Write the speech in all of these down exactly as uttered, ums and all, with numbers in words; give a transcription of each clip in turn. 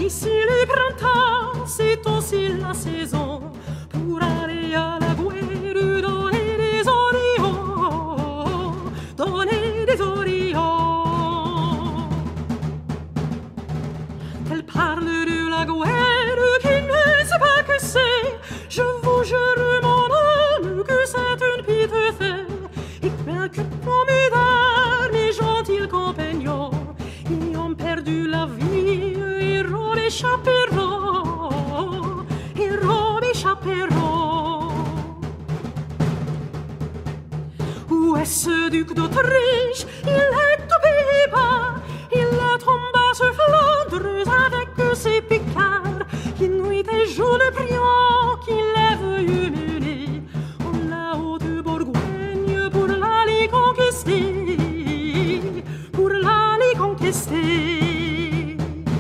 ici le printemps, c'est aussi la saison pour aller à la guerre, donner des orions, donner des orions. Elle parle de la guerre qui ne sait pas que c'est. Je vous jure mon âme que c'est une petite fête. Et bien que formidable, mes gentils compagnons, ils ont perdu la vie, héros les chaperons, héros les chaperons. Où est ce duc d'Autriche? Il est aux Pays-Bas, il est tombé sur Flandre avec ses picards, qui nuit et jour le priant, qui lève humilié en la haute Bourgogne pour l'aller conquister, pour l'aller conquister.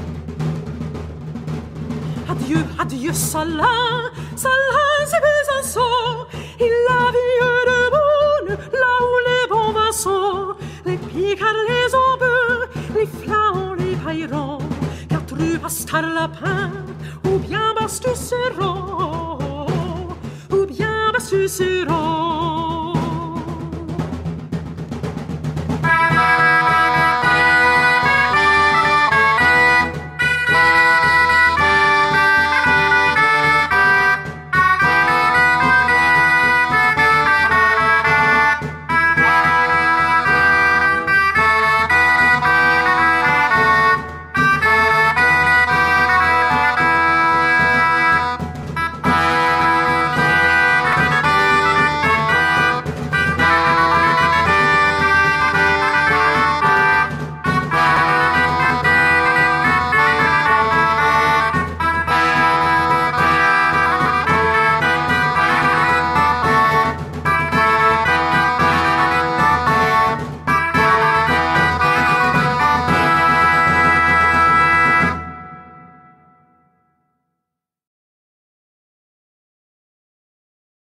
Adieu, adieu, Salins, Salins, c'est Besançon, il a vie de bonne, là où les bons vassaux, les picards, les obus, les flaons, les paillerons, quatre bastards lapins, ou bien bastus serrons, ou bien bastus serrons.